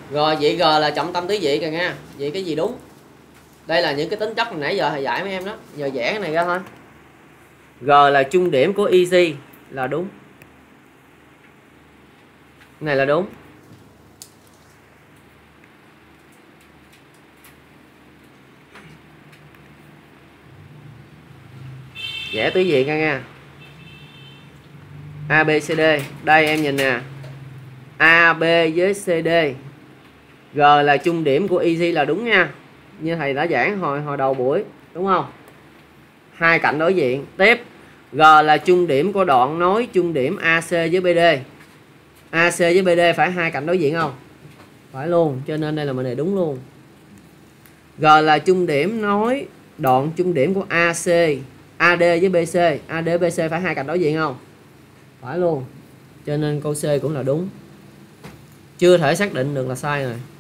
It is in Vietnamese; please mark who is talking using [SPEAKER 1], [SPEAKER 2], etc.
[SPEAKER 1] Rồi vậy G là trọng tâm tứ vị kìa nha. Vậy cái gì đúng? Đây là những cái tính chất nãy giờ thầy dạy mấy em đó. Giờ vẽ cái này ra thôi. G là trung điểm của EG là đúng. Cái này là đúng. Vẽ tứ vị nha. A, B, C, D. Đây em nhìn nè. A, B với CD. G là trung điểm của EG là đúng nha. Như thầy đã giảng hồi đầu buổi, đúng không? Hai cạnh đối diện. Tiếp, G là trung điểm của đoạn nối trung điểm AC với BD. AC với BD phải hai cạnh đối diện không? Phải luôn, cho nên đây là mình này đúng luôn. G là trung điểm nối đoạn trung điểm của AC, AD với BC. AD BC phải hai cạnh đối diện không? Phải luôn. Cho nên câu C cũng là đúng. Chưa thể xác định được là sai rồi.